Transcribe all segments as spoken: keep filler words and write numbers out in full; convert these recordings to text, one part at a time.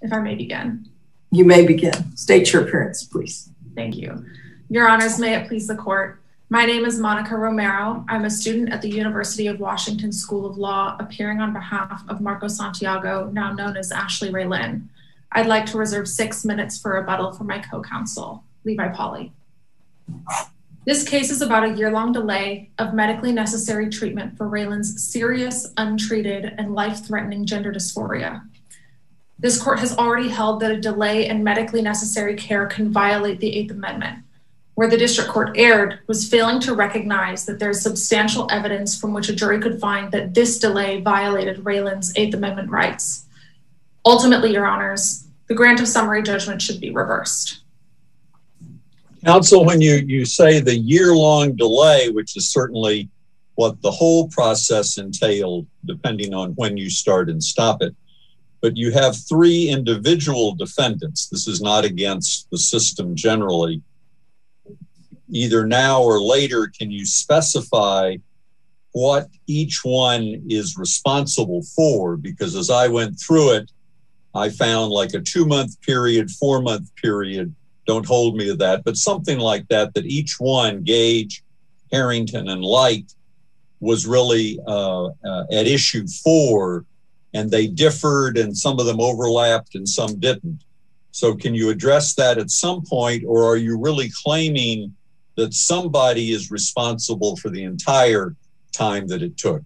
If I may begin. You may begin. State your appearance, please. Thank you. Your Honors, may it please the court. My name is Monica Romero. I'm a student at the University of Washington School of Law, appearing on behalf of Marco Santiago, now known as Ashley Ray Lynn. I'd like to reserve six minutes for rebuttal for my co-counsel, Levi Pauly. This case is about a year-long delay of medically necessary treatment for Raylan's serious, untreated, and life-threatening gender dysphoria. This court has already held that a delay in medically necessary care can violate the Eighth Amendment. Where the district court erred was failing to recognize that there's substantial evidence from which a jury could find that this delay violated Raylan's Eighth Amendment rights. Ultimately, Your Honors, the grant of summary judgment should be reversed. Counsel, when you, you say the year-long delay, which is certainly what the whole process entailed, depending on when you start and stop it, but you have three individual defendants. This is not against the system generally. Either now or later, can you specify what each one is responsible for? Because as I went through it, I found like a two-month period, four-month period, don't hold me to that, but something like that, that each one, Gage, Harrington, and Light, was really uh, uh, at issue for, and they differed, and some of them overlapped and some didn't. So can you address that at some point, or are you really claiming that somebody is responsible for the entire time that it took?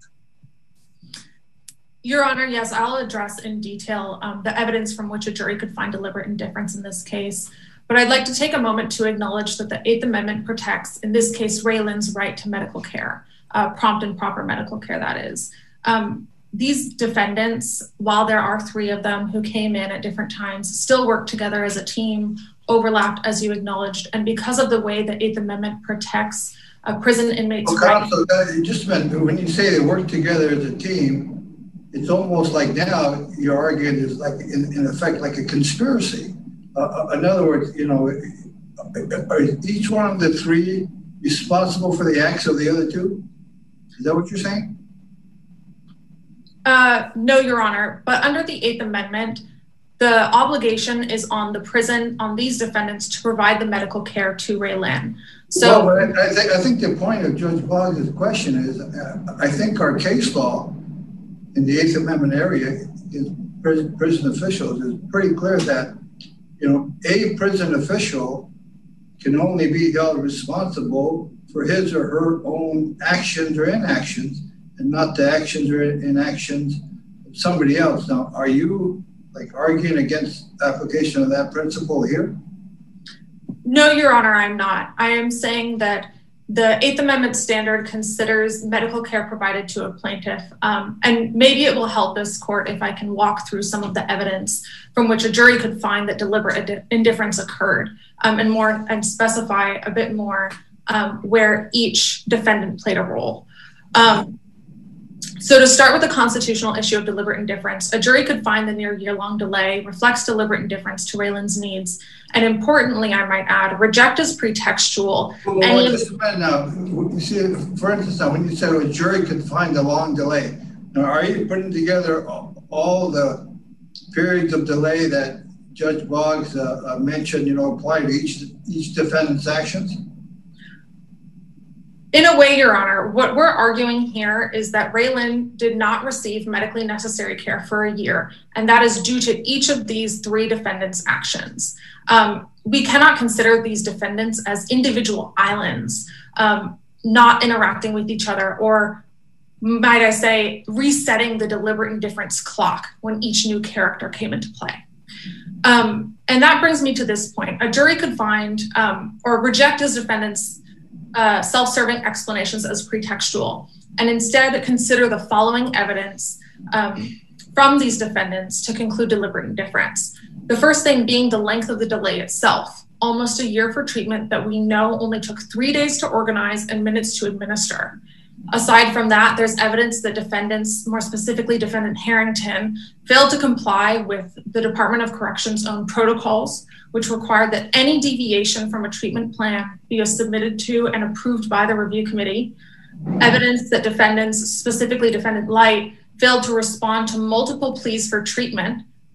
Your Honor, yes, I'll address in detail um, the evidence from which a jury could find deliberate indifference in this case. But I'd like to take a moment to acknowledge that the Eighth Amendment protects, in this case, Raylan's right to medical care, uh, prompt and proper medical care, that is. Um, these defendants, while there are three of them who came in at different times, still work together as a team, overlapped, as you acknowledged, and because of the way the Eighth Amendment protects uh, prison inmates' well, right. Counsel, uh, just a minute, when you say they work together as a team, it's almost like now you're arguing is like, in, in effect, like a conspiracy. Uh, in other words, you know, are each one of the three responsible for the acts of the other two? Is that what you're saying? Uh, no, Your Honor, but under the Eighth Amendment, the obligation is on the prison, on these defendants, to provide the medical care to Ray Lynn. So, well, I, th I think the point of Judge Boggs' question is, uh, I think our case law in the Eighth Amendment area is prison, prison officials is pretty clear that, you know, a prison official can only be held responsible for his or her own actions or inactions, and not the actions or inactions of somebody else. Now, are you like arguing against application of that principle here? No, Your Honor, I'm not. I am saying that the Eighth Amendment standard considers medical care provided to a plaintiff, um, and maybe it will help this court if I can walk through some of the evidence from which a jury could find that deliberate indifference occurred, um, and more and specify a bit more um, where each defendant played a role. Um, So to start with the constitutional issue of deliberate indifference, a jury could find the near year-long delay reflects deliberate indifference to Raylan's needs. And importantly, I might add, reject as pretextual. Well, well, just a minute now. You see, for instance, now, when you said a jury could find a long delay, now are you putting together all the periods of delay that Judge Boggs uh, mentioned, you know, apply to each, each defendant's actions? In a way, Your Honor, what we're arguing here is that Ray Lynn did not receive medically necessary care for a year, and that is due to each of these three defendants' actions. Um, we cannot consider these defendants as individual islands, um, not interacting with each other, or might I say, resetting the deliberate indifference clock when each new character came into play. Um, and that brings me to this point. A jury could find um, or reject as defendants Uh, self-serving explanations as pretextual, and instead consider the following evidence um, from these defendants to conclude deliberate indifference. The first thing being the length of the delay itself, almost a year for treatment that we know only took three days to organize and minutes to administer. Aside from that, there's evidence that defendants, more specifically defendant Harrington, failed to comply with the Department of Corrections' own protocols, which required that any deviation from a treatment plan be submitted to and approved by the review committee. Evidence that defendants, specifically defendant Light, failed to respond to multiple pleas for treatment,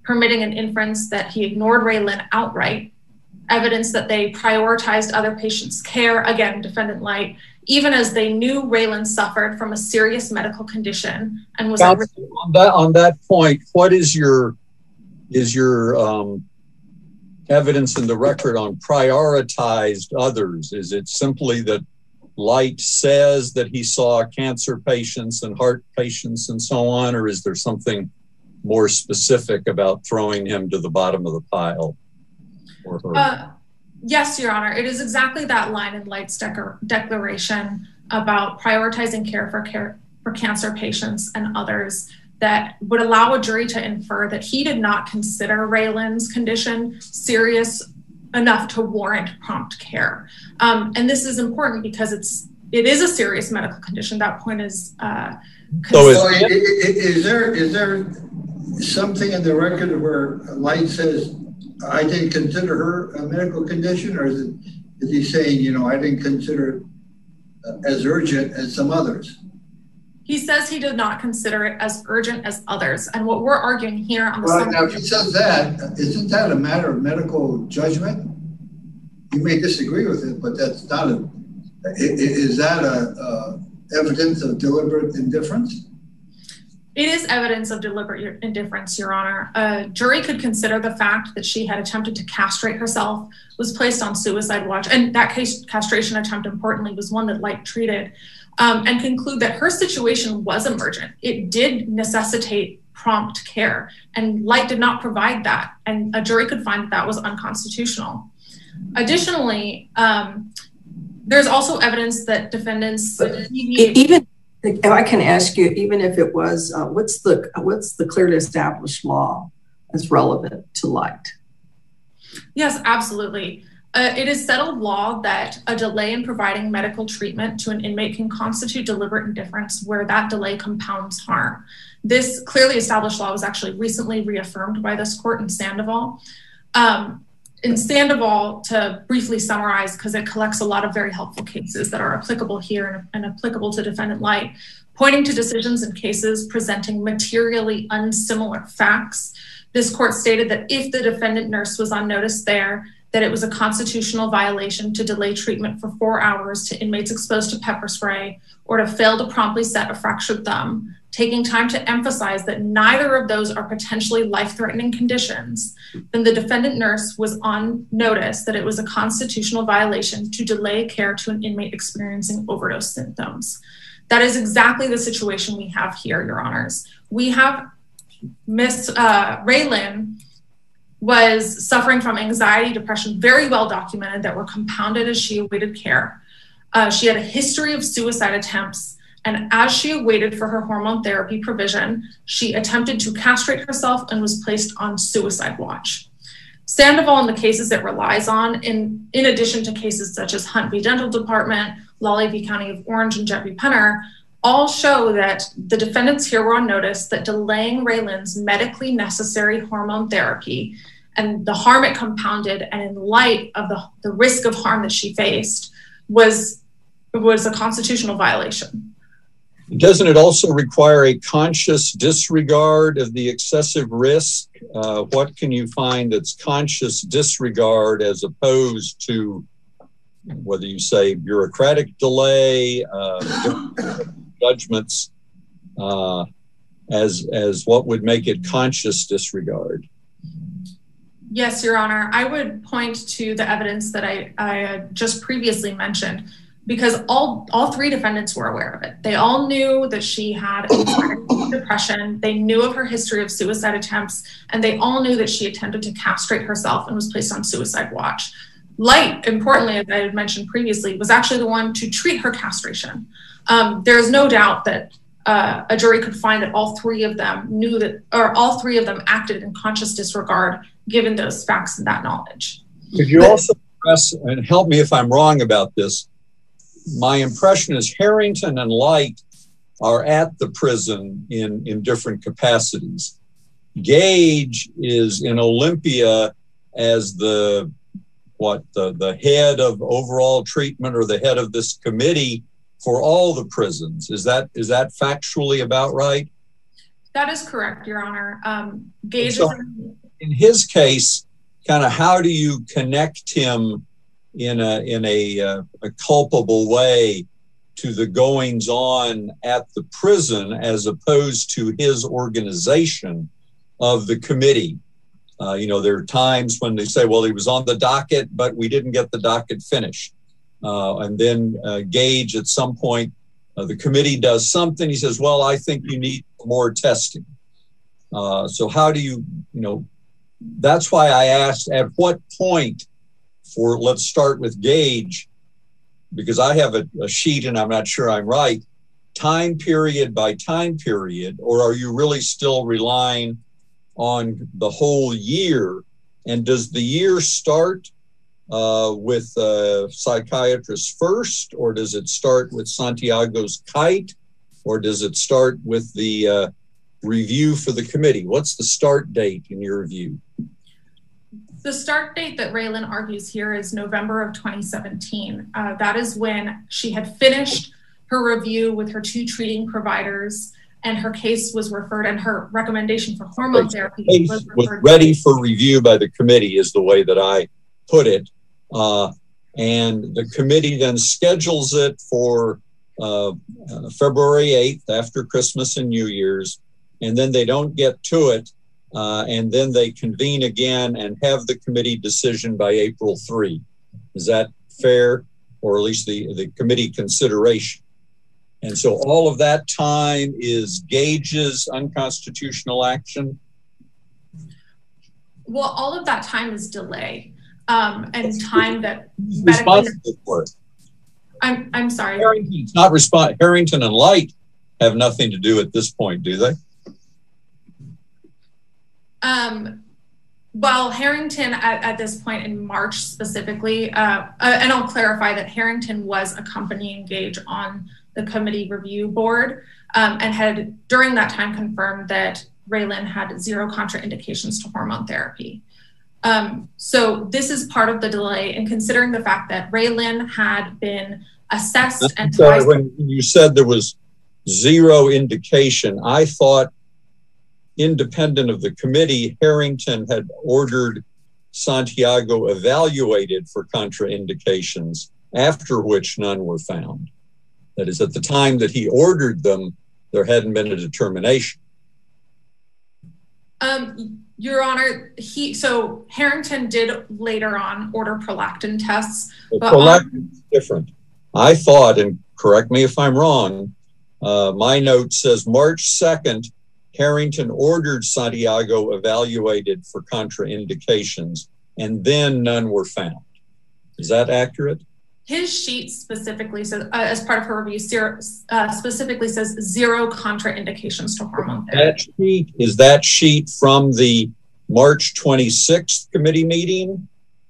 permitting an inference that he ignored Raylin outright, evidence that they prioritized other patients' care, again, defendant Light, even as they knew Raylin suffered from a serious medical condition and was at risk. On that, on that point, what is your, is your um, evidence in the record on prioritized others? Is it simply that Light says that he saw cancer patients and heart patients and so on, or is there something more specific about throwing him to the bottom of the pile? Or her? Uh, yes, Your Honor. It is exactly that line in Light's de- declaration about prioritizing care for care for cancer patients and others that would allow a jury to infer that he did not consider Raylin's condition serious enough to warrant prompt care. Um, and this is important because it's it is a serious medical condition. That point is. Uh, so is, is there is there something in the record where Light says, I didn't consider her a medical condition, or is it is he saying, you know, I didn't consider it as urgent as some others? He says he did not consider it as urgent as others. And what we're arguing here on the well, now, if he says that, isn't that a matter of medical judgment? You may disagree with it, but that's not a, is that a, a evidence of deliberate indifference? It is evidence of deliberate indifference, Your Honor. A jury could consider the fact that she had attempted to castrate herself, was placed on suicide watch, and that case castration attempt, importantly, was one that Light treated, um, and conclude that her situation was emergent. It did necessitate prompt care, and Light did not provide that, and a jury could find that that was unconstitutional. Additionally, um, there's also evidence that defendants... Even if I can ask you, even if it was, uh, what's the what's the clearly established law that's relevant to Light? Yes, absolutely. Uh, it is settled law that a delay in providing medical treatment to an inmate can constitute deliberate indifference where that delay compounds harm. This clearly established law was actually recently reaffirmed by this court in Sandoval. Um, in Sandoval, to briefly summarize, because it collects a lot of very helpful cases that are applicable here and, and applicable to defendant Light, pointing to decisions in cases presenting materially unsimilar facts, this court stated that if the defendant nurse was on notice there, that it was a constitutional violation to delay treatment for four hours to inmates exposed to pepper spray or to fail to promptly set a fractured thumb, taking time to emphasize that neither of those are potentially life-threatening conditions, then the defendant nurse was on notice that it was a constitutional violation to delay care to an inmate experiencing overdose symptoms. That is exactly the situation we have here, Your Honors. We have Miss uh, Raylin was suffering from anxiety, depression, very well documented, that were compounded as she awaited care. Uh, she had a history of suicide attempts, and as she awaited for her hormone therapy provision, she attempted to castrate herself and was placed on suicide watch. Sandoval and the cases it relies on, in, in addition to cases such as Hunt v. Dental Department, Lawley v. County of Orange, and Jet v. Penner, all show that the defendants here were on notice that delaying Raylin's medically necessary hormone therapy and the harm it compounded, and in light of the, the risk of harm that she faced, was, was a constitutional violation. Doesn't it also require a conscious disregard of the excessive risk? Uh, what can you find that's conscious disregard as opposed to, whether you say bureaucratic delay, uh, judgments, uh, as, as what would make it conscious disregard? Yes, Your Honor. I would point to the evidence that I, I just previously mentioned, because all, all three defendants were aware of it. They all knew that she had depression. They knew of her history of suicide attempts, and they all knew that she attempted to castrate herself and was placed on suicide watch. Light, importantly, as I had mentioned previously, was actually the one to treat her castration. Um, there is no doubt that uh, a jury could find that all three of them knew that, or all three of them acted in conscious disregard, given those facts and that knowledge. Could you also press, and help me if I'm wrong about this, my impression is Harrington and Light are at the prison in, in different capacities. Gage is in Olympia as the, what, the, the head of overall treatment or the head of this committee for all the prisons. Is that, is that factually about right? That is correct, Your Honor. Um, Gage so, is in, in his case, kind of how do you connect him in a in a, uh, a culpable way to the goings on at the prison as opposed to his organization of the committee? Uh, you know, there are times when they say, well, he was on the docket, but we didn't get the docket finished. Uh, and then uh, Gage, at some point, uh, the committee does something. He says, well, I think you need more testing. Uh, so how do you, you know, that's why I asked at what point for, let's start with Gage, because I have a, a sheet and I'm not sure I'm right, time period by time period, or are you really still relying on the whole year? And does the year start uh, with uh, psychiatrist first, or does it start with Santiago's kite, or does it start with the uh, review for the committee? What's the start date in your view? The start date that Raylan argues here is November of twenty seventeen. Uh, that is when she had finished her review with her two treating providers, and her case was referred, and her recommendation for hormone therapy was, was ready for review by the committee, is the way that I put it. Uh, and the committee then schedules it for uh, uh, February eighth, after Christmas and New Year's, and then they don't get to it. Uh, and then they convene again and have the committee decision by April third. Is that fair? Or at least the, the committee consideration. And so all of that time is Gage's unconstitutional action? Well, all of that time is delay. Um, and time that responsible for it. I'm I'm sorry. Harrington's not respond. Harrington and Light have nothing to do at this point, do they? Um, well, Harrington at, at this point in March specifically, uh, uh, and I'll clarify that Harrington was accompanying Gage on the committee review board, um, and had during that time confirmed that Raylan had zero contraindications to hormone therapy. Um, so this is part of the delay, and considering the fact that Raylan had been assessed and sorry, twice- when you said there was zero indication, I thought, independent of the committee, Harrington had ordered Santiago evaluated for contraindications, after which none were found. That is, at the time that he ordered them, there hadn't been a determination. Um, Your Honor, he so Harrington did later on order prolactin tests. But prolactin is different. I thought, and correct me if I'm wrong, uh, my note says March second, Harrington ordered Santiago evaluated for contraindications, and then none were found. Is that accurate? His sheet specifically says, uh, as part of her review, zero, uh, specifically says zero contraindications to hormone therapy. That sheet, is that sheet from the March twenty-sixth committee meeting?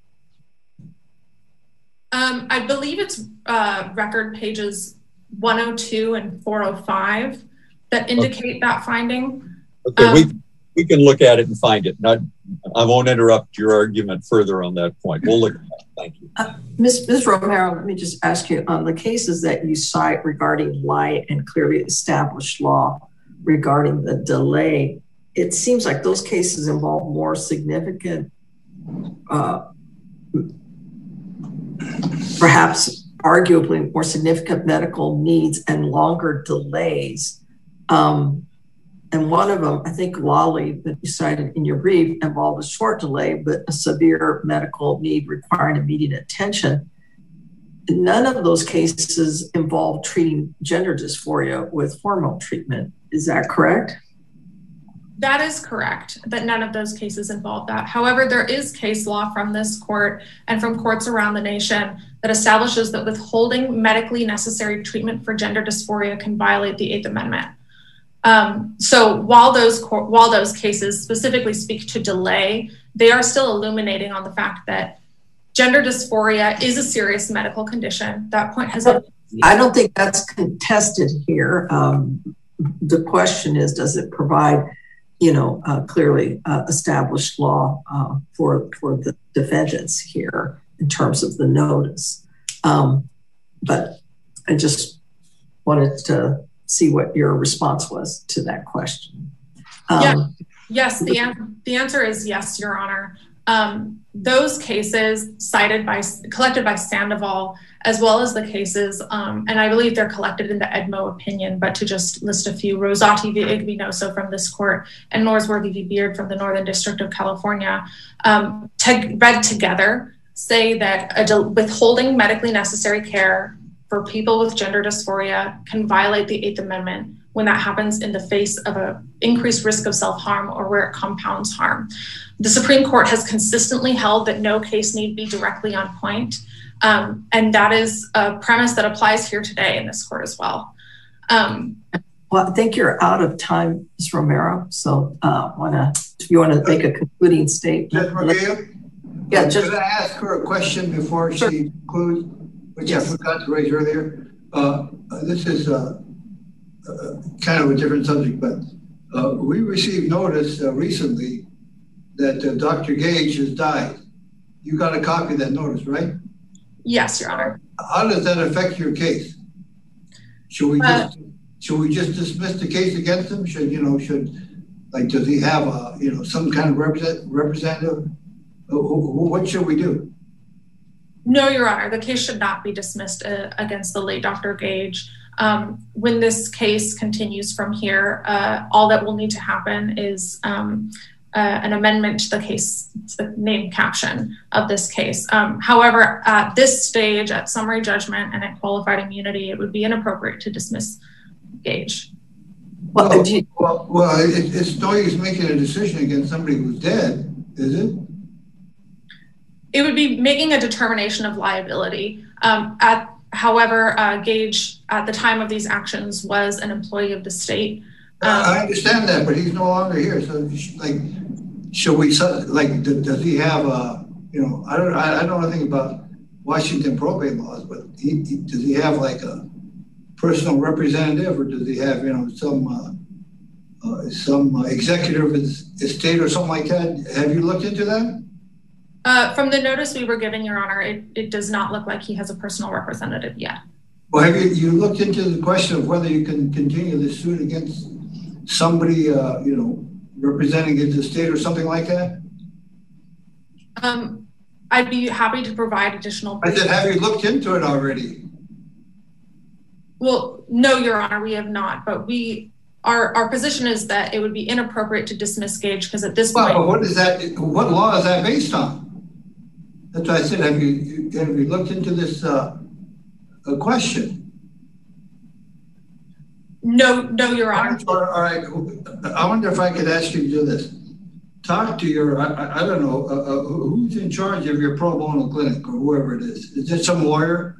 Um, I believe it's uh, record pages one oh two and four oh five that indicate okay. that finding. Okay, um, we, we can look at it and find it. Not, I won't interrupt your argument further on that point. We'll look at that. Thank you. Uh, Miz Miz Romero, let me just ask you, on the cases that you cite regarding light and clearly established law regarding the delay, it seems like those cases involve more significant, uh, perhaps arguably more significant medical needs and longer delays. Um, and one of them, I think Lolly, that you cited in your brief, involved a short delay, but a severe medical need requiring immediate attention. None of those cases involve treating gender dysphoria with hormone treatment. Is that correct? That is correct, that none of those cases involve that. However, there is case law from this court and from courts around the nation that establishes that withholding medically necessary treatment for gender dysphoria can violate the Eighth Amendment. Um, so while those while those cases specifically speak to delay, they are still illuminating on the fact that gender dysphoria is a serious medical condition. That point has been. I don't think that's contested here. Um, the question is, does it provide, you know, uh, clearly uh, established law uh, for for the defendants here in terms of the notice? Um, but I just wanted to see what your response was to that question. Um, yeah. Yes, the, an the answer is yes, Your Honor. Um, those cases cited by, collected by Sandoval, as well as the cases, um, and I believe they're collected in the Edmo opinion, but to just list a few, Rosati v. Igbinoso from this court and Norsworthy v. Beard from the Northern District of California, um, read together, say that a withholding medically necessary care for people with gender dysphoria can violate the Eighth Amendment when that happens in the face of an increased risk of self-harm or where it compounds harm. The Supreme Court has consistently held that no case need be directly on point, um, and that is a premise that applies here today in this court as well. Um, well, I think you're out of time, Miz Romero, so uh, wanna, if you want to make a concluding statement. Judge Maria? Yeah, just could I ask her a question before sure. she concludes, which yes. I forgot to raise earlier? Uh, this is uh, uh, kind of a different subject, but uh, we received notice uh, recently that uh, Doctor Gage has died. You got a copy of that notice, right? Yes, Your Honor. How does that affect your case? Should we just uh, should we just dismiss the case against him? Should you know? Should like does he have a you know some kind of represent, representative? What should we do? No, Your Honor. The case should not be dismissed uh, against the late Doctor Gage. Um, when this case continues from here, uh, all that will need to happen is um, uh, an amendment to the case, to the name caption of this case. Um, however, at this stage, at summary judgment and at qualified immunity, it would be inappropriate to dismiss Gage. Well, well, you, well, well it, it's no use making a decision against somebody who's dead, is it? It would be making a determination of liability. Um, at However, uh, Gage, at the time of these actions, was an employee of the state. Um, I understand that, but he's no longer here. So, like, should we, like, does he have a, you know, I don't, I don't know anything about Washington probate laws, but he, he, does he have like a personal representative, or does he have, you know, some, uh, uh, some uh, executive of his estate or something like that? Have you looked into that? Uh, from the notice we were given, Your Honor, it, it does not look like he has a personal representative yet. Well, have you, you looked into the question of whether you can continue this suit against somebody, uh, you know, representing his estate or something like that? Um, I'd be happy to provide additional. I said, have you looked into it already? Well, no, Your Honor, we have not, but we, our, our position is that it would be inappropriate to dismiss Gage because at this well, point. But what is that, what law is that based on? That's why I said, have you, have you looked into this uh, a question? No, no, Your Honor. All right, I wonder if I could ask you to do this. Talk to your, I, I don't know, uh, uh, who's in charge of your pro bono clinic or whoever it is? Is it some lawyer?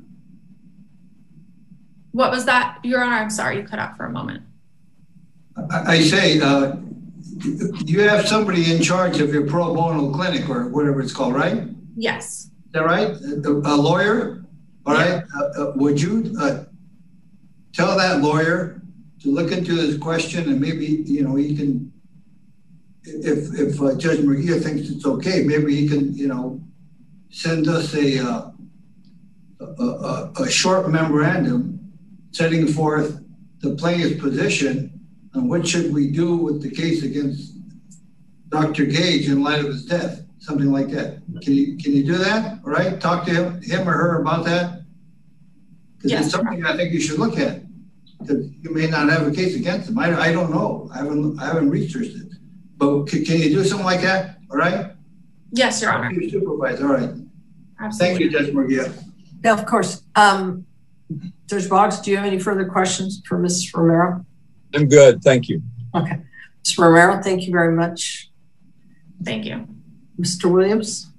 What was that, Your Honor? I'm sorry, you cut out for a moment. I, I say, uh, you have somebody in charge of your pro bono clinic or whatever it's called, right? Yes. Is that right? A, a lawyer? All yeah. right. Uh, uh, would you uh, tell that lawyer to look into this question and maybe, you know, he can, if, if uh, Judge Murguia thinks it's okay, maybe he can, you know, send us a, uh, a, a, a short memorandum setting forth the plaintiff's position on what should we do with the case against Doctor Gage in light of his death. Something like that. Can you can you do that? All right, talk to him, him or her about that. Because yes. It's something I think you should look at. Because you may not have a case against him. I, I don't know. I haven't I haven't researched it. But can, can you do something like that? All right. Yes, Your Honor. Your supervisor. All right. Absolutely. Thank you, Judge Murguia. Yeah, of course. Um, Judge Boggs, do you have any further questions for Miz Romero? I'm good. Thank you. Okay. Miz Romero, thank you very much. Thank you. Mister Williams?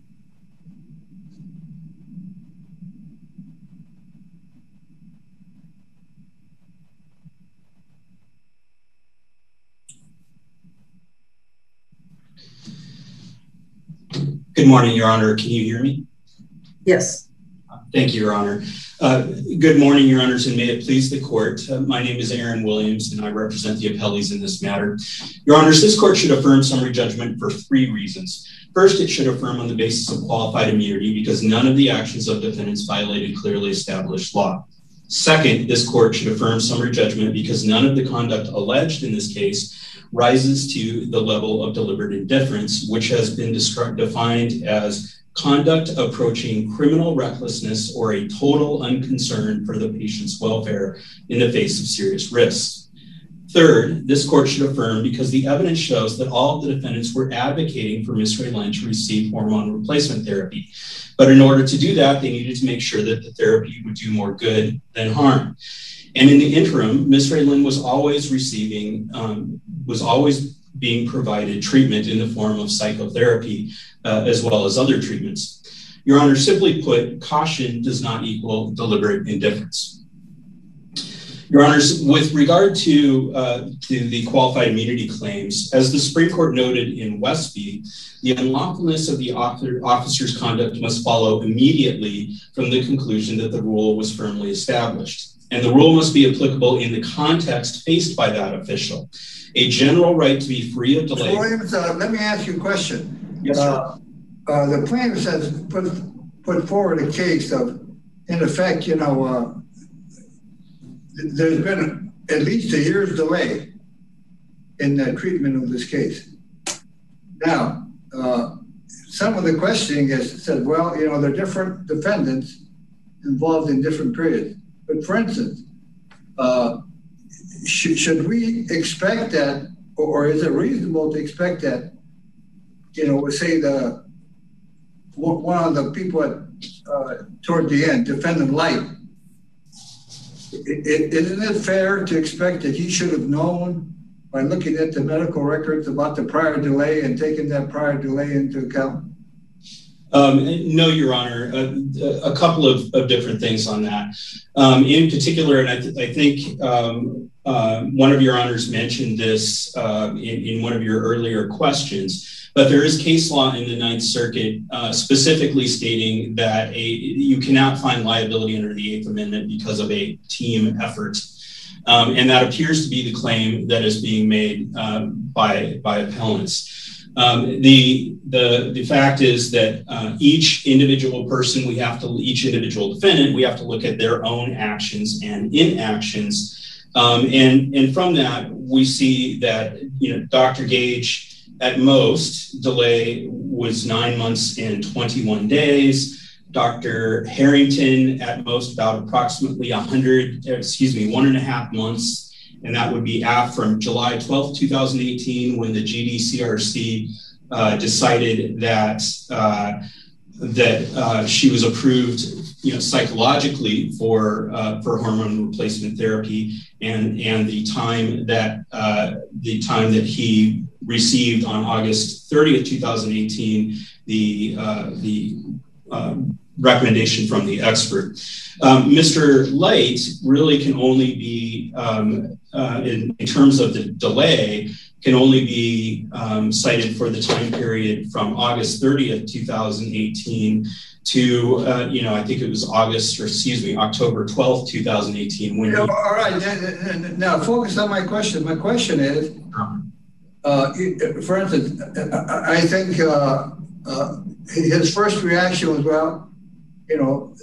Good morning, Your Honor. Can you hear me? Yes. Thank you, Your Honor. Uh, good morning, Your Honors, and may it please the court. Uh, my name is Aaron Williams, and I represent the appellees in this matter. Your Honors, this court should affirm summary judgment for three reasons. First, it should affirm on the basis of qualified immunity because none of the actions of defendants violated clearly established law. Second, this court should affirm summary judgment because none of the conduct alleged in this case rises to the level of deliberate indifference, which has been defined as conduct approaching criminal recklessness or a total unconcern for the patient's welfare in the face of serious risks. Third, this court should affirm because the evidence shows that all of the defendants were advocating for Miz Raylin to receive hormone replacement therapy. But in order to do that, they needed to make sure that the therapy would do more good than harm. And in the interim, Miz Raylin was always receiving, um, was always being provided treatment in the form of psychotherapy, uh, as well as other treatments. Your Honor, simply put, caution does not equal deliberate indifference. Your Honors, with regard to, uh, to the qualified immunity claims, as the Supreme Court noted in U S C, the unlawfulness of the officer's conduct must follow immediately from the conclusion that the rule was firmly established. And the rule must be applicable in the context faced by that official. A general right to be free of delay. Mister Williams, uh, let me ask you a question. Yes, sir. Uh, uh, the plaintiff has put, put forward a case of, in effect, you know, uh, there's been at least a year's delay in the treatment of this case. Now, uh, some of the questioning has said, well, you know, there are different defendants involved in different periods. But for instance, uh, should, should we expect that, or is it reasonable to expect that, you know, say the one of the people at, uh, toward the end, defendant Light, It, it, isn't it fair to expect that he should have known by looking at the medical records about the prior delay and taking that prior delay into account? Um, no, Your Honor, a, a couple of, of different things on that. Um, in particular, and I, th I think um, uh, one of Your Honors mentioned this uh, in, in one of your earlier questions, but there is case law in the Ninth Circuit uh, specifically stating that a, you cannot find liability under the Eighth Amendment because of a team effort. Um, and that appears to be the claim that is being made um, by, by appellants. Um, the, the, the fact is that uh, each individual person, we have to, each individual defendant, we have to look at their own actions and inactions. Um, and, and from that, we see that, you know, Doctor Gage, at most, delay was nine months and twenty-one days. Doctor Harrington, at most, about approximately one hundred, excuse me, one and a half months. And that would be after from July twelfth, two thousand eighteen, when the G D C R C uh, decided that uh, that uh, she was approved, you know, psychologically for uh, for hormone replacement therapy, and and the time that uh, the time that he received on August thirtieth, two thousand eighteen, the uh, the uh, recommendation from the expert. Um, Mister Light really can only be, um, uh, in, in terms of the delay, can only be um, cited for the time period from August thirtieth, two thousand eighteen to, uh, you know, I think it was August, or excuse me, October twelfth, two thousand eighteen. When yeah, he, all right, now focus on my question. My question is, uh, for instance, I think uh, uh, his first reaction was, well, you know,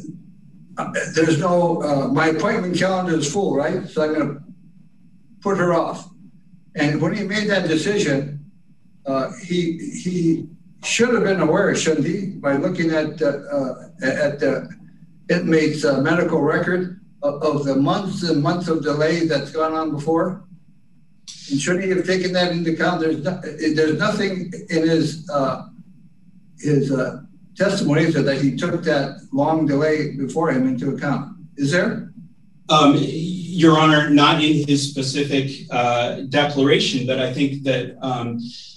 there's no, uh, my appointment calendar is full, right? So I'm going to put her off. And when he made that decision, uh, he he should have been aware, shouldn't he, by looking at uh, uh, at the inmate's uh, medical record of, of the months and months of delay that's gone on before? And should he have taken that into account? There's no, there's nothing in his uh, his uh, testimony so that he took that long delay before him into account. Is there? Um, Your Honor, not in his specific uh, declaration, but I think that um,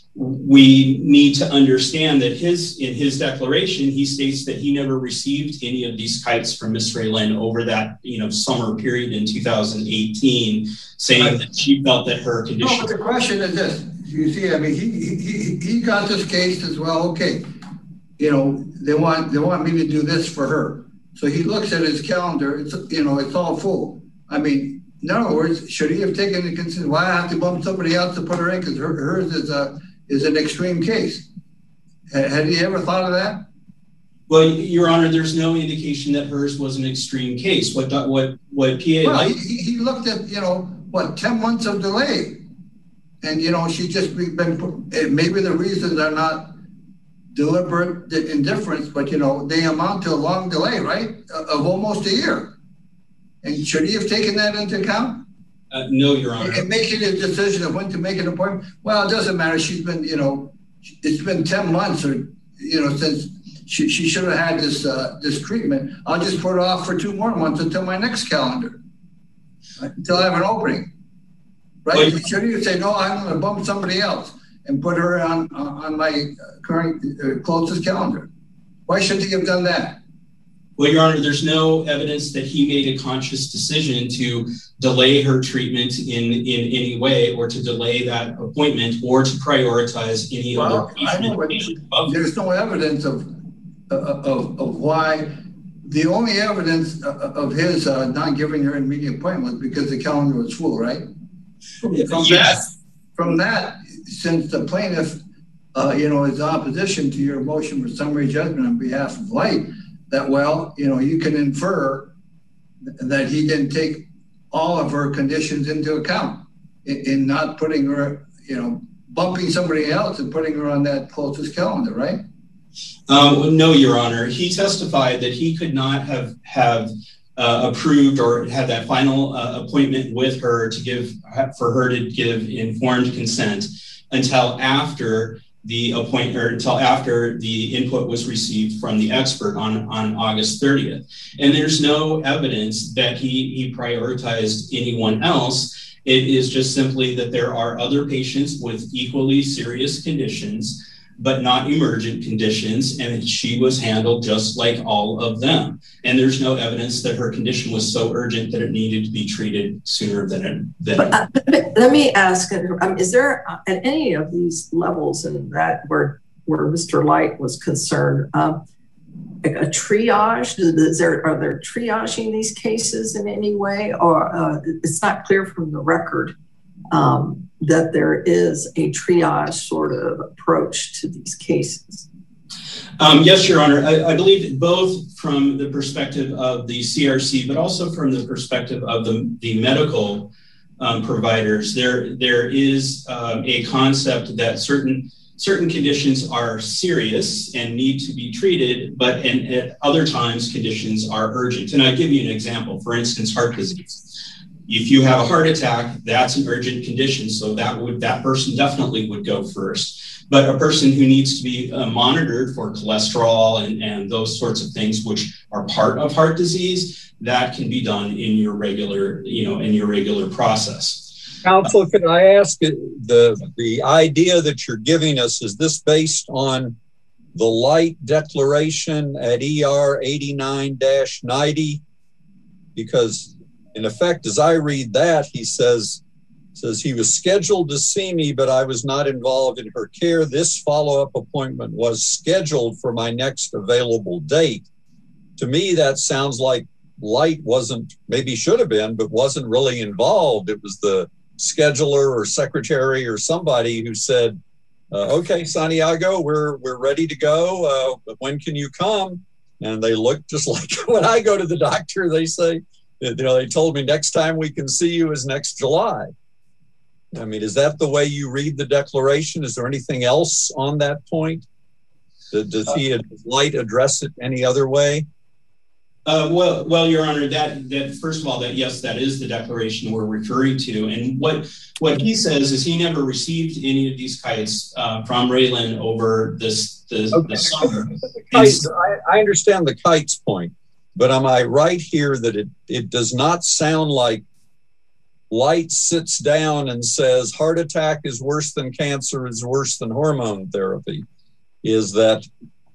we need to understand that his in his declaration, he states that he never received any of these kites from Miz Raylin over that, you know, summer period in two thousand eighteen, saying right. that she felt that her condition. No, but the question is this: you see, I mean, he he he got this case as well. Okay, you know, they want they want me to do this for her. So he looks at his calendar, it's, you know, it's all full. I mean, in other words, should he have taken into consideration, why I have to bump somebody else to put her in? Because her, hers is, a, is an extreme case. Had he ever thought of that? Well, Your Honor, there's no indication that hers was an extreme case. What what what P A well, like? He, he looked at, you know, what, ten months of delay. and, you know, she just been, maybe the reasons are not deliberate indifference, but, you know, they amount to a long delay, right, of almost a year. And should he have taken that into account? Uh, no, Your Honor. And making a decision of when to make an appointment. Well, it doesn't matter. She's been, you know, it's been ten months or, you know, since she, she should have had this uh, this treatment. I'll just put it off for two more months until my next calendar, until I have an opening. Right? Well, should you say, no, I'm going to bump somebody else and put her on on my current uh, closest calendar? Why shouldn't he have done that? Well, Your Honor, there's no evidence that he made a conscious decision to delay her treatment in, in any way, or to delay that appointment, or to prioritize any well, other I know, but there's no evidence of, of, of why. The only evidence of his uh, not giving her an immediate appointment was because the calendar was full, right? From, from yes. That, from that, since the plaintiff, uh, you know, is opposition to your motion for summary judgment on behalf of Light, that, well, you know, you can infer that he didn't take all of her conditions into account in, in not putting her, you know, bumping somebody else and putting her on that closest calendar, right? Um, no, Your Honor. He testified that he could not have have uh, approved or had that final uh, appointment with her to give for her to give informed consent until after the appointment, or until after the input was received from the expert on, on August thirtieth. And there's no evidence that he, he prioritized anyone else. It is just simply that there are other patients with equally serious conditions, but not emergent conditions, and she was handled just like all of them. And there's no evidence that her condition was so urgent that it needed to be treated sooner than it. Than but, uh, let me ask, um, is there uh, at any of these levels in that where, where Mister Light was concerned, um, a triage? Is there, are there triaging these cases in any way? Or uh, it's not clear from the record um, that there is a triage sort of approach to these cases? Um, yes, Your Honor. I, I believe both from the perspective of the C R C, but also from the perspective of the, the medical um, providers, there, there is um, a concept that certain certain conditions are serious and need to be treated, but and at other times conditions are urgent. And I'll give you an example. For instance, heart disease. If you have a heart attack, that's an urgent condition, so that would that person definitely would go first. But a person who needs to be uh, monitored for cholesterol and, and those sorts of things, which are part of heart disease, that can be done in your regular, you know, in your regular process. Counsel, can I ask, the the idea that you're giving us, is this based on the Light declaration at E R eighty-nine dash ninety? Because in effect, as I read that, he says, says he was scheduled to see me, but I was not involved in her care. This follow-up appointment was scheduled for my next available date. To me, that sounds like Light wasn't, maybe should have been, but wasn't really involved. It was the scheduler or secretary or somebody who said, uh, okay, Santiago, we're we're ready to go. Uh, when can you come? And they look just like when I go to the doctor, they say, you know, they told me next time we can see you is next July. I mean, is that the way you read the declaration? Is there anything else on that point? Does he, does Light address it any other way? Uh, well, well, Your Honor, that that first of all, that yes, that is the declaration we're referring to. And what what he says is he never received any of these kites uh, from Raylan over this the, okay. the summer. The kites, I, I understand the kites point, but am I right here that it it does not sound like Light sits down and says heart attack is worse than cancer, is worse than hormone therapy? Is that,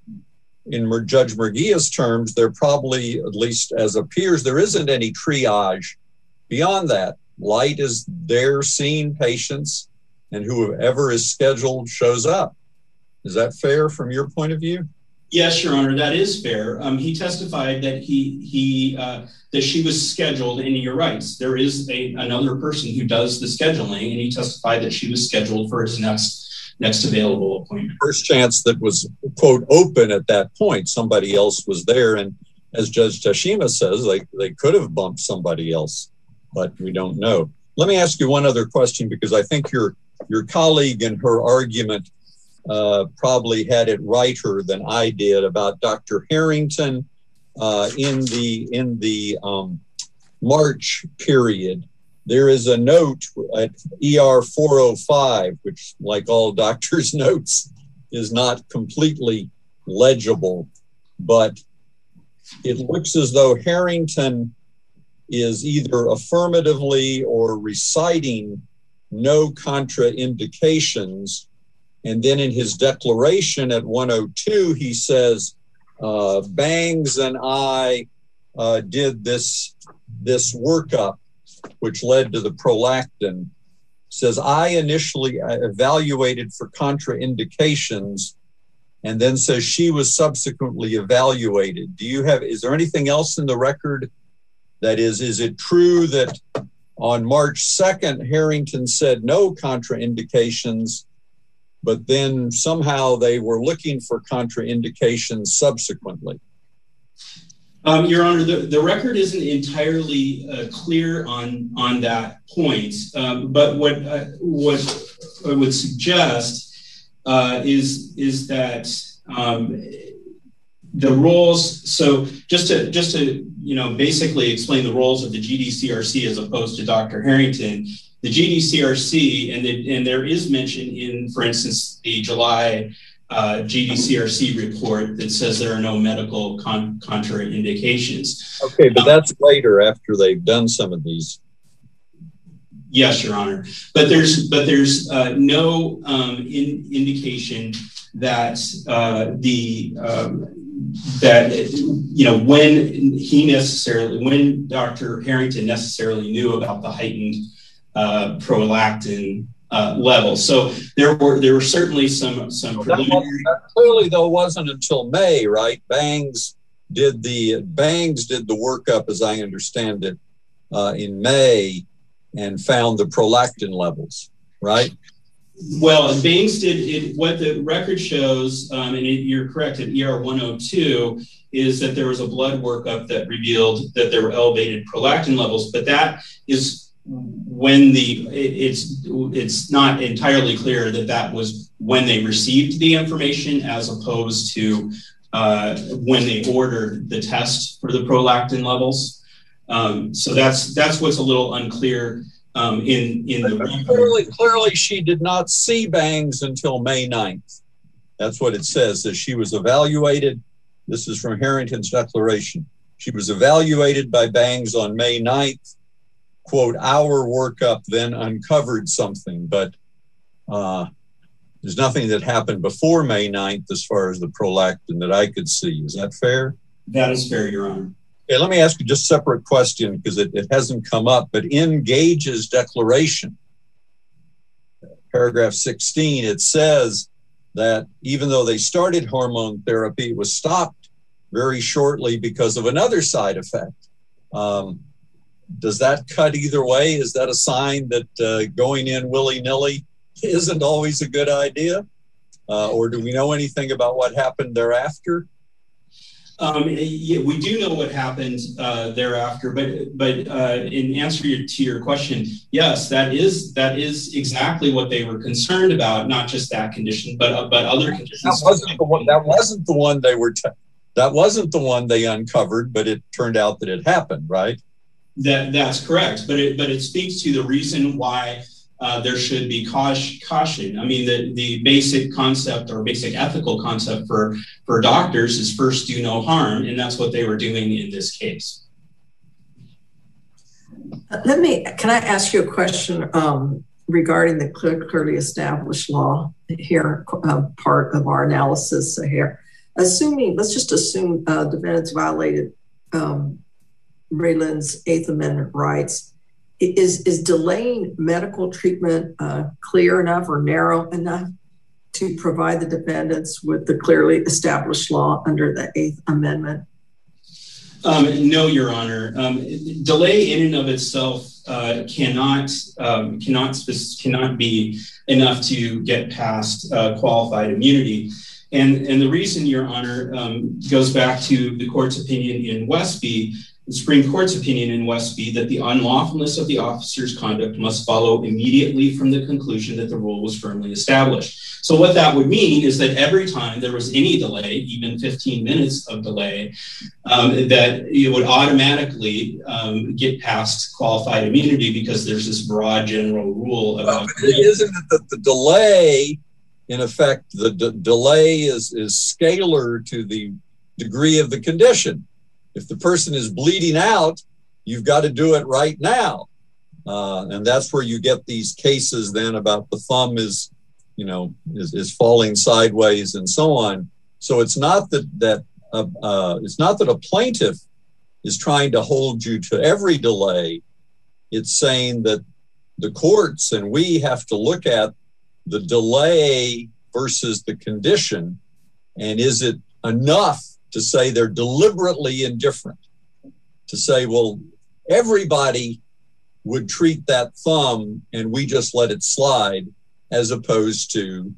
in Judge Murguia's terms, there probably, at least as appears, there isn't any triage beyond that. Light is there seeing patients, and whoever is scheduled shows up. Is that fair from your point of view? Yes, Your Honor, that is fair. Um, he testified that he he uh, that she was scheduled, and you're right. There is a, another person who does the scheduling, and he testified that she was scheduled for his next next available appointment. First chance that was, quote, open at that point, somebody else was there, and as Judge Tashima says, they they could have bumped somebody else, but we don't know. Let me ask you one other question, because I think you're your colleague in her argument uh, probably had it righter than I did about Doctor Harrington uh, in the in the um, March period. There is a note at E R four oh five, which, like all doctors' notes, is not completely legible, but it looks as though Harrington is either affirmatively or reciting no contraindications. And then in his declaration at one oh two, he says, uh, Bangs and I uh, did this, this workup, which led to the prolactin. Says, I initially evaluated for contraindications, and then says she was subsequently evaluated. Do you have, is there anything else in the record that is, is it true that on March second, Harrington said no contraindications, but then somehow they were looking for contraindications subsequently? Um, Your Honor, the, the record isn't entirely uh, clear on, on that point, um, but what, uh, what I would suggest uh, is, is that um, the roles, so just to, just to, you know, basically explain the roles of the G D C R C as opposed to Doctor Harrington, the G D C R C, and, it, and there is mention in, for instance, the July Uh, G D C R C report that says there are no medical con contraindications. Okay, but that's later after they've done some of these. Yes, Your Honor. But there's but there's uh, no um, in, indication that uh, the um, that you know when he necessarily when Doctor Harrington necessarily knew about the heightened uh, prolactin Uh, level. So there were there were certainly some some well, preliminary. That, that clearly, though, wasn't until May, right? Bangs did the Bangs did the workup, as I understand it, uh, in May, and found the prolactin levels, right? Well, Bangs did it. What the record shows, um, and it, you're correct, at E R one oh two, is that there was a blood workup that revealed that there were elevated prolactin levels, but that is when the it, it's it's not entirely clear that that was when they received the information as opposed to uh, when they ordered the test for the prolactin levels. Um, so that's that's what's a little unclear um, in in the record. Clearly, clearly, she did not see Bangs until May ninth. That's what it says. That she was evaluated. This is from Harrington's declaration. She was evaluated by Bangs on May ninth. Quote, our workup then uncovered something, but uh, there's nothing that happened before May ninth as far as the prolactin that I could see. Is that fair? That is fair, Your Honor. Okay, let me ask you just a separate question because it, it hasn't come up, but in Gage's declaration, paragraph sixteen, it says that even though they started hormone therapy, it was stopped very shortly because of another side effect. Um, Does that cut either way? Is that a sign that uh, going in willy-nilly isn't always a good idea? Uh, or do we know anything about what happened thereafter? Um, yeah, we do know what happened uh, thereafter, but but uh, in answer to your question, yes, that is that is exactly what they were concerned about. Not just that condition, but uh, but other conditions. That wasn't the one. That wasn't the one they were. T that wasn't the one they uncovered, but it turned out that it happened, right? That that's correct, but it but it speaks to the reason why uh, there should be caution. I mean, the the basic concept or basic ethical concept for for doctors is first do no harm, and that's what they were doing in this case. Let me. Can I ask you a question um, regarding the clear, clearly established law here? Uh, part of our analysis here, assuming let's just assume uh, defendants violated Um, Raylan's Eighth Amendment rights. Is, is delaying medical treatment uh, clear enough or narrow enough to provide the defendants with the clearly established law under the Eighth Amendment? Um, no, Your Honor. Um, delay in and of itself uh, cannot um, cannot cannot be enough to get past uh, qualified immunity. And, and the reason, Your Honor, um, goes back to the court's opinion in U S C the Supreme Court's opinion in U S C that the unlawfulness of the officer's conduct must follow immediately from the conclusion that the rule was firmly established. So what that would mean is that every time there was any delay, even fifteen minutes of delay, um, that it would automatically um, get past qualified immunity because there's this broad general rule about. Uh, isn't it that the delay, in effect, the d- delay is, is scalar to the degree of the condition? If the person is bleeding out, you've got to do it right now. Uh, and that's where you get these cases then about the thumb is, you know, is, is falling sideways and so on. So it's not that, that uh, uh, it's not that a plaintiff is trying to hold you to every delay. It's saying that the courts and we have to look at the delay versus the condition. And is it enough to say they're deliberately indifferent? To say, well, everybody would treat that thumb and we just let it slide, as opposed to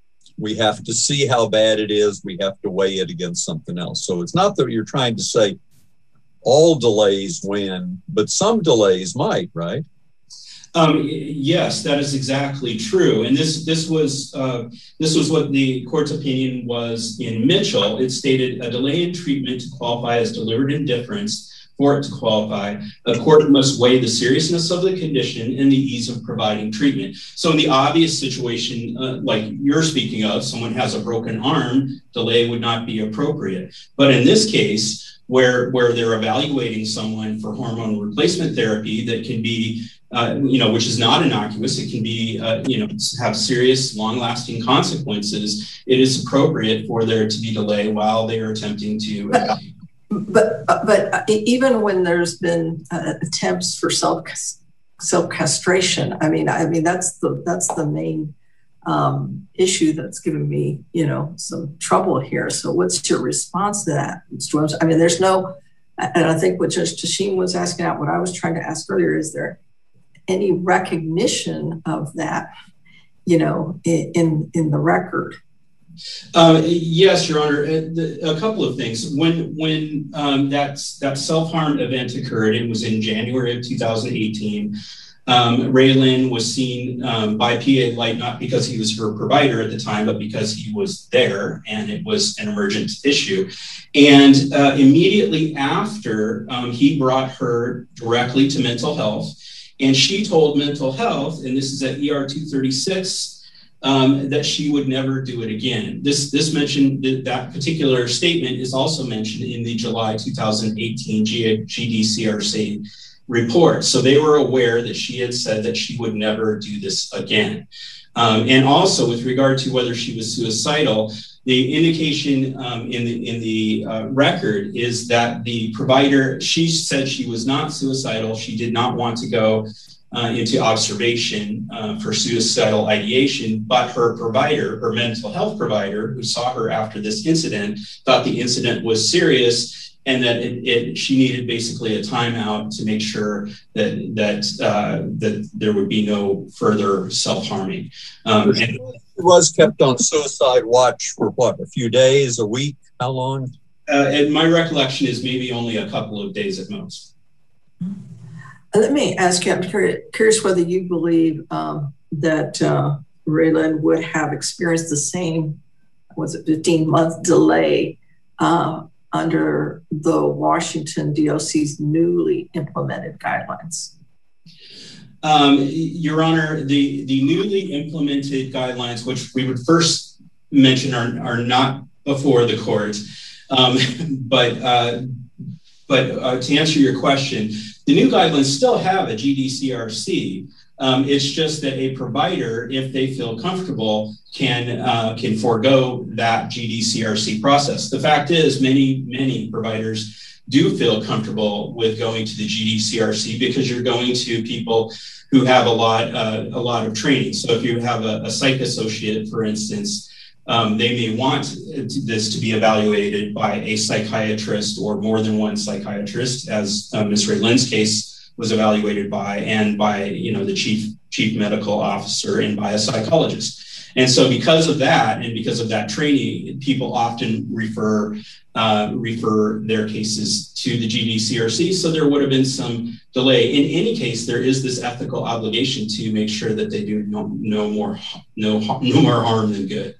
we have to see how bad it is, we have to weigh it against something else. So it's not that you're trying to say all delays win, but some delays might, right? Um, yes, that is exactly true. And this this was uh, this was what the court's opinion was in Mitchell. It stated a delay in treatment to qualify as deliberate indifference. For it to qualify, a court must weigh the seriousness of the condition and the ease of providing treatment. So in the obvious situation, uh, like you're speaking of, someone has a broken arm, delay would not be appropriate. But in this case, where, where they're evaluating someone for hormone replacement therapy that can be, uh, you know, which is not innocuous, it can be, uh, you know, have serious, long-lasting consequences, it is appropriate for there to be delay while they are attempting to... Uh, But but even when there's been uh, attempts for self self castration, I mean, I mean that's the that's the main um, issue that's given me, you know, some trouble here. So what's your response to that, Mister Williams? I mean, there's no, and I think what Judge Tashim was asking out, what I was trying to ask earlier, is there any recognition of that, you know, in in, in the record? Uh, yes, Your Honor. A, the, a couple of things. When when um, that that self-harm event occurred, it was in January of two thousand eighteen. Um, Raylan was seen um, by P A Light not because he was her provider at the time, but because he was there and it was an emergent issue. And uh, immediately after, um, he brought her directly to mental health, and she told mental health, and this is at E R two thirty-six. Um, that she would never do it again. This this mentioned that, that particular statement is also mentioned in the July two thousand eighteen G D C R C report. So they were aware that she had said that she would never do this again. Um, and also with regard to whether she was suicidal, the indication um, in the in the uh, record is that the provider, she said she was not suicidal. She did not want to go Uh, into observation uh, for suicidal ideation, but her provider, her mental health provider, who saw her after this incident, thought the incident was serious and that it, it, she needed basically a timeout to make sure that that uh, that there would be no further self-harming. Um, and it was kept on suicide watch for what, a few days, a week, how long? Uh, and my recollection is maybe only a couple of days at most. Let me ask you, I'm curious whether you believe um, that uh, Raylan would have experienced the same, was it fifteen month delay uh, under the Washington D O C's newly implemented guidelines? Um, Your Honor, the, the newly implemented guidelines, which we would first mention are, are not before the court, um, but, uh, but uh, to answer your question, the new guidelines still have a G D C R C. Um, it's just that a provider, if they feel comfortable, can uh, can forego that G D C R C process. The fact is, many, many providers do feel comfortable with going to the G D C R C because you're going to people who have a lot, uh, a lot of training. So if you have a, a psych associate, for instance, Um, they may want this to be evaluated by a psychiatrist or more than one psychiatrist, as uh, Miz Raylan's case was evaluated by, and by, you know, the chief chief medical officer and by a psychologist. And so because of that, and because of that training, people often refer uh, refer their cases to the G D C R C. So there would have been some delay. In any case, there is this ethical obligation to make sure that they do no, no more no no more harm than good.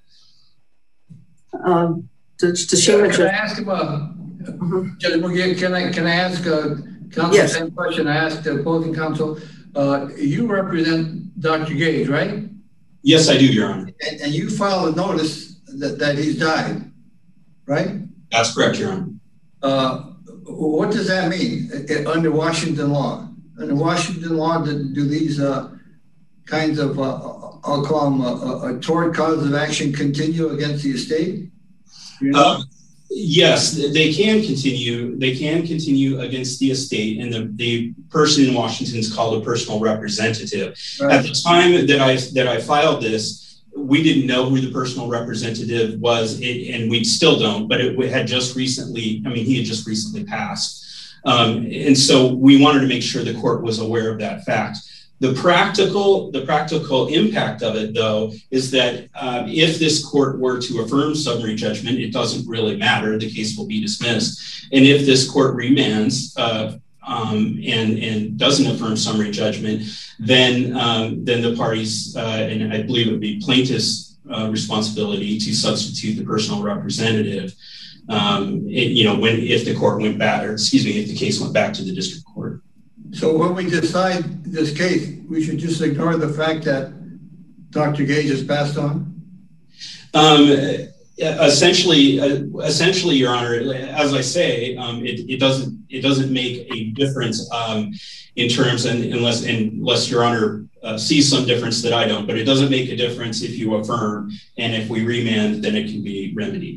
Um, Judge Tashima, can I ask about mm-hmm. Judge McGee, can I can I ask uh, counsel yes. the same question I asked the opposing counsel? Uh, you represent Doctor Gage, right? Yes, I do, Your Honor. And, and you filed a notice that, that he's died, right? That's correct, Your Honor. Uh, what does that mean under Washington law? Under Washington law, do, do these uh, kinds of, uh, I'll call them a, a, a tort cause of action continue against the estate? You know? uh, yes, they can continue. They can continue against the estate, and the, the person in Washington is called a personal representative. Right. At the time that I that I filed this, we didn't know who the personal representative was, it, and we still don't. But it had just recently. I mean, he had just recently passed, um, and so we wanted to make sure the court was aware of that fact. The practical, the practical impact of it, though, is that uh, if this court were to affirm summary judgment, it doesn't really matter. The case will be dismissed. And if this court remands uh, um, and, and doesn't affirm summary judgment, then um, then the parties, uh, and I believe it would be plaintiff's uh, responsibility to substitute the personal representative. Um, it, you know, when if the court went back, or excuse me, if the case went back to the district court. So when we decide this case, we should just ignore the fact that Doctor Gage has passed on? Um, essentially, uh, essentially, Your Honor, as I say, um, it, it doesn't it doesn't make a difference um, in terms, and unless unless Your Honor uh, sees some difference that I don't, but it doesn't make a difference if you affirm, and if we remand, then it can be remedied.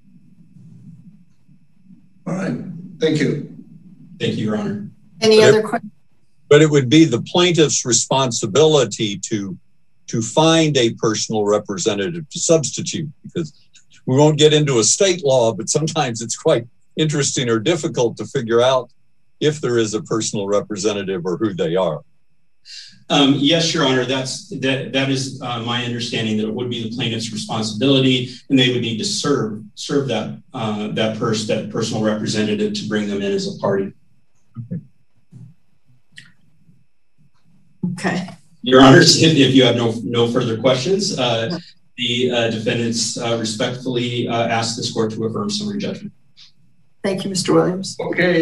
All right. Thank you. Thank you, Your Honor. Any but other it, questions? But it would be the plaintiff's responsibility to to find a personal representative to substitute, because we won't get into a state law, but sometimes it's quite interesting or difficult to figure out if there is a personal representative or who they are. Um, yes, Your Honor, that's that that is uh, my understanding, that it would be the plaintiff's responsibility, and they would need to serve serve that uh, that person that personal representative to bring them in as a party. Okay. Okay. Your Honors, if, if you have no no further questions, uh, the uh, defendants uh, respectfully uh, ask this court to affirm summary judgment. Thank you, Mister Williams. Okay.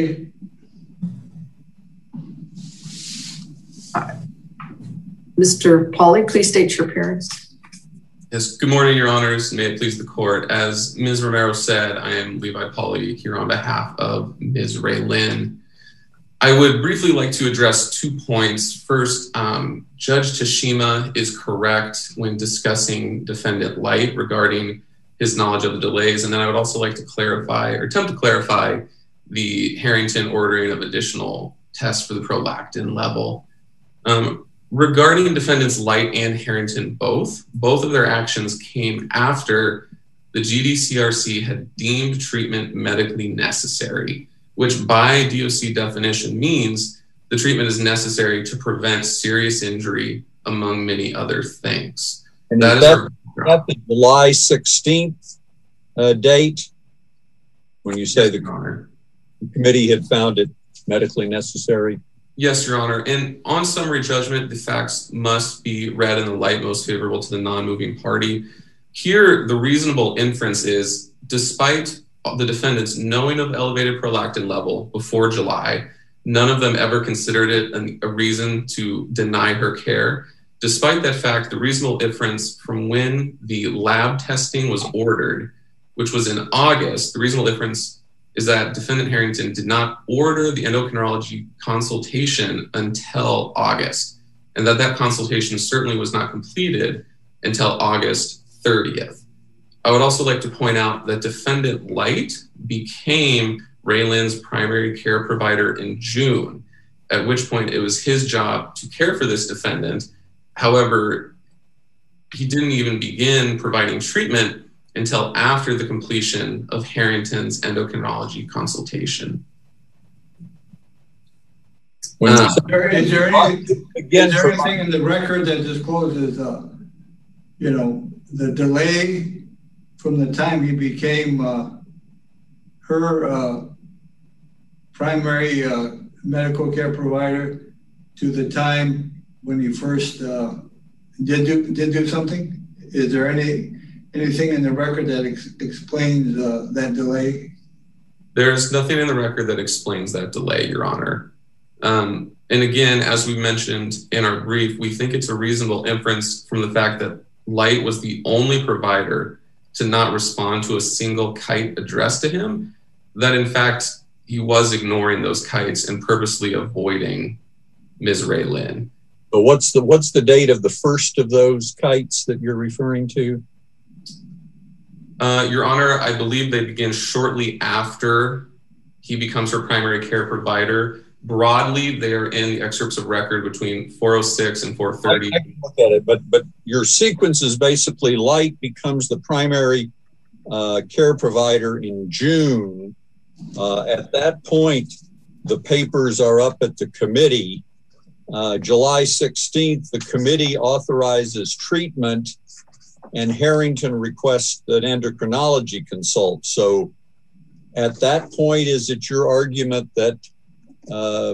Uh, Mister Pauly, please state your appearance. Yes, good morning, Your Honors. May it please the court. As Miz Romero said, I am Levi Pauly here on behalf of Miz Ray Lynn. I would briefly like to address two points. First, um, Judge Tashima is correct when discussing Defendant Light regarding his knowledge of the delays. And then I would also like to clarify, or attempt to clarify, the Harrington ordering of additional tests for the prolactin level. Um, regarding Defendants Light and Harrington both, both of their actions came after the G D C R C had deemed treatment medically necessary, which by D O C definition means the treatment is necessary to prevent serious injury, among many other things. And that is that, our that the July sixteenth uh, date, when you say yes, the, the committee had found it medically necessary? Yes, Your Honor. And on summary judgment, the facts must be read in the light most favorable to the non-moving party. Here, the reasonable inference is, despite the defendants knowing of elevated prolactin level before July, none of them ever considered it an, a reason to deny her care. Despite that fact, the reasonable inference from when the lab testing was ordered, which was in August, the reasonable inference is that Defendant Harrington did not order the endocrinology consultation until August, and that that consultation certainly was not completed until August thirtieth. I would also like to point out that Defendant Light became Ray Lynn's primary care provider in June, at which point it was his job to care for this defendant. However, he didn't even begin providing treatment until after the completion of Harrington's endocrinology consultation. Uh, is there, is there, any, again, is there anything in the record that discloses, uh, you know, the delay from the time he became uh, her uh, primary uh, medical care provider to the time when he first uh, did do did do something? Is there any anything in the record that ex explains uh, that delay? There's nothing in the record that explains that delay, Your Honor. Um, and again, as we mentioned in our brief, we think it's a reasonable inference from the fact that Light was the only provider to not respond to a single kite addressed to him, that in fact, he was ignoring those kites and purposely avoiding Miz Raylin. But what's the what's the date of the first of those kites that you're referring to? Uh, Your Honor, I believe they begin shortly after he becomes her primary care provider. Broadly, they are in the excerpts of record between four oh six and four thirty. I, I can look at it, but but your sequence is basically Light becomes the primary uh, care provider in June. Uh, at that point, the papers are up at the committee. Uh, July sixteenth, the committee authorizes treatment, and Harrington requests an endocrinology consult. So at that point, is it your argument that uh,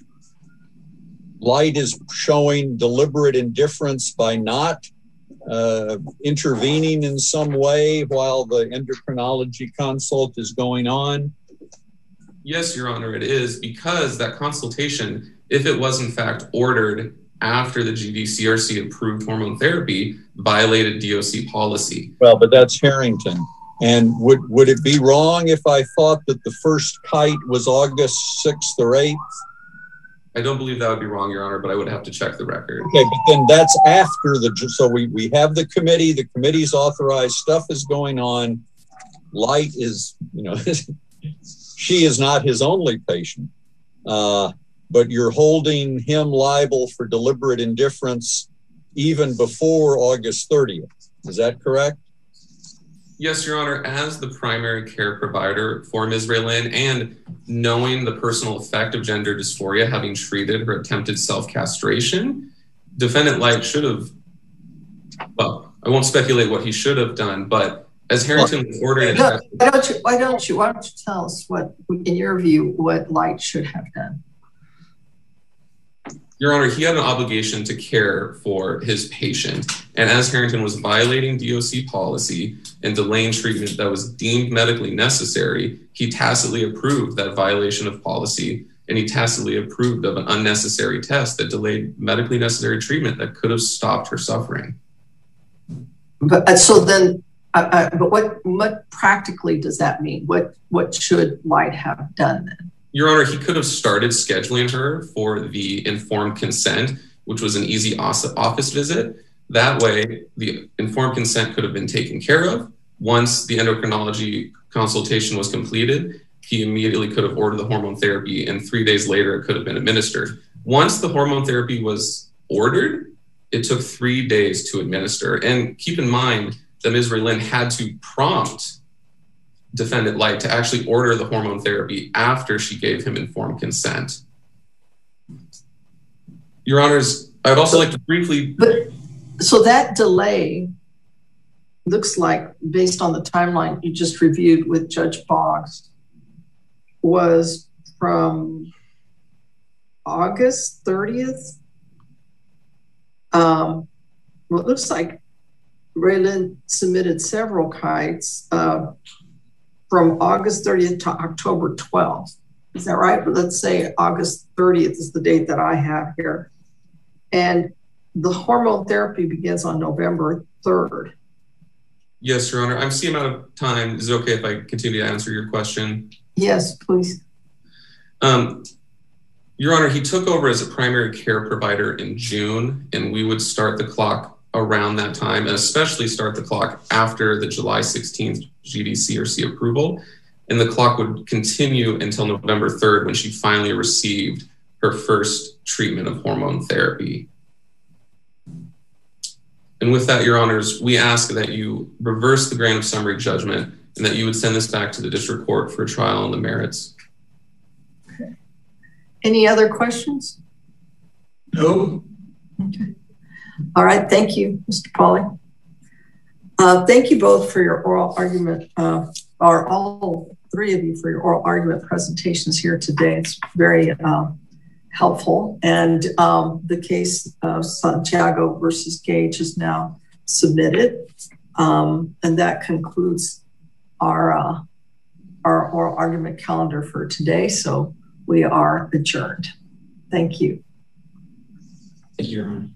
Light is showing deliberate indifference by not uh, intervening in some way while the endocrinology consult is going on? Yes, Your Honor, it is, because that consultation, if it was in fact ordered after the G D C R C approved hormone therapy, violated D O C policy. Well, but that's Harrington. And would, would it be wrong if I thought that the first kite was August sixth or eighth? I don't believe that would be wrong, Your Honor, but I would have to check the record. Okay, but then that's after the, so we, we have the committee, the committee's authorized, stuff is going on. Light is, you know, she is not his only patient, uh, but you're holding him liable for deliberate indifference even before August thirtieth. Is that correct? Yes, Your Honor, as the primary care provider for Miz Raylin and knowing the personal effect of gender dysphoria, having treated her attempted self-castration, defendant Light should have, well, I won't speculate what he should have done, but as Harrington was ordered... No, why don't you, why don't you, why don't you tell us what, in your view, what Light should have done? Your Honor, he had an obligation to care for his patient. And as Harrington was violating D O C policy and delaying treatment that was deemed medically necessary, he tacitly approved that violation of policy, and he tacitly approved of an unnecessary test that delayed medically necessary treatment that could have stopped her suffering. But uh, so then, uh, uh, but what what practically does that mean? What what should Light have done then? Your Honor, he could have started scheduling her for the informed consent, which was an easy office visit. That way, the informed consent could have been taken care of. Once the endocrinology consultation was completed, he immediately could have ordered the hormone therapy, and three days later, it could have been administered. Once the hormone therapy was ordered, it took three days to administer. And keep in mind that Miz Raylin had to prompt defendant Light to actually order the hormone therapy after she gave him informed consent. Your Honors, I'd also like to briefly... But, so that delay looks like, based on the timeline you just reviewed with Judge Boggs, was from August thirtieth. Um, well, it looks like Raylin submitted several kites uh, from August thirtieth to October twelfth. Is that right? But let's say August thirtieth is the date that I have here. And the hormone therapy begins on November third. Yes, Your Honor. I'm seeing out of time. Is it okay if I continue to answer your question? Yes, please. Um, Your Honor, he took over as a primary care provider in June, and we would start the clock around that time, and especially start the clock after the July sixteenth G D C R C approval. And the clock would continue until November third, when she finally received her first treatment of hormone therapy. And with that, Your Honors, we ask that you reverse the grant of summary judgment and that you would send this back to the district court for trial on the merits. Okay. Any other questions? No. Okay. All right. Thank you, Mister Pauly. Uh, thank you both for your oral argument, uh, or all three of you for your oral argument presentations here today. It's very uh, helpful. And um, the case of Santiago versus Gage is now submitted. Um, and that concludes our, uh, our oral argument calendar for today. So we are adjourned. Thank you. Thank you, Your Honor.